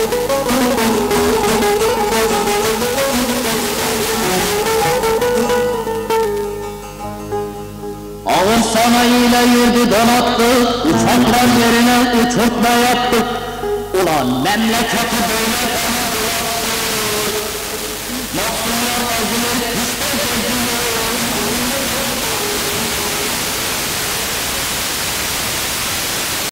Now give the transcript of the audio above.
Ağır sanayiyle yurdu donattı, uçaklar yerine uçurtma yaptı. Ulan memleketi böyle mahsullar ezilir,